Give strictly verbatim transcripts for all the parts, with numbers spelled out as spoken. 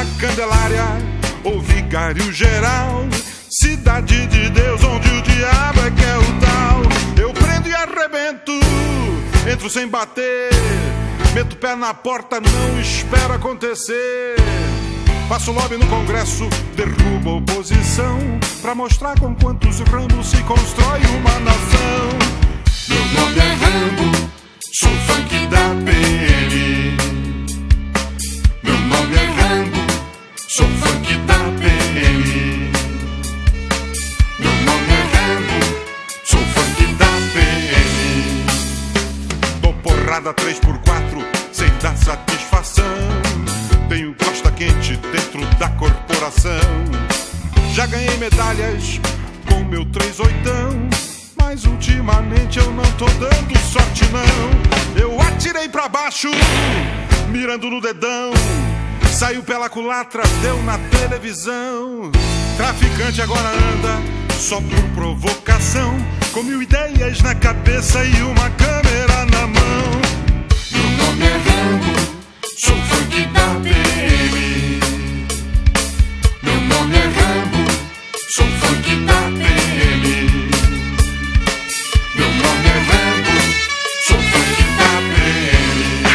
na Candelária ou Vigário Geral, cidade de Deus onde o diabo é que é o tal. Eu prendo e arrebento, entro sem bater, meto o pé na porta, não espero acontecer. Faço lobby no Congresso, derrubo a oposição, pra mostrar com quantos ramos se constrói uma nação. Meu nome é Rambo, sou funk da P M. Meu nome é Rambo, sou funk da P M. Meu nome é Rambo, sou funk da P M. Dou porrada três por quatro, sem dar satisfação. Tenho costa quente dentro da corporação. Já ganhei medalhas com meu três oitão, mas ultimamente eu não tô dando sorte não. Eu atirei pra baixo, mirando no dedão, saiu pela culatra, deu na televisão. Traficante agora anda só por provocação, com mil ideias na cabeça e uma câmera na mão. Meu nome é Rambo, sou funk da P M. Meu nome é Rambo, sou funk da P M. Meu nome é Rambo, sou funk da P M.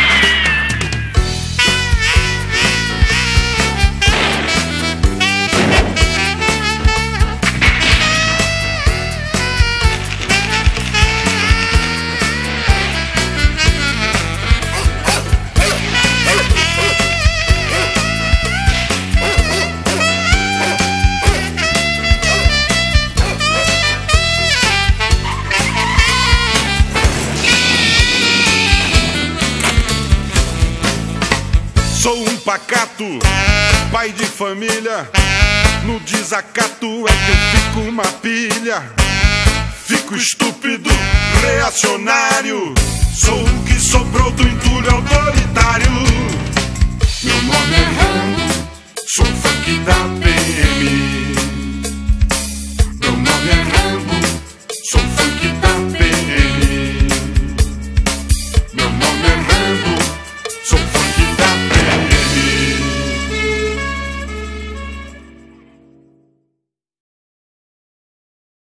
Sou um pacato, pai de família, no desacato é que eu fico uma pilha. Fico estúpido, reacionário, sou o que sobrou do entulho autoritário. Meu nome é Rambo, sou funk da P M.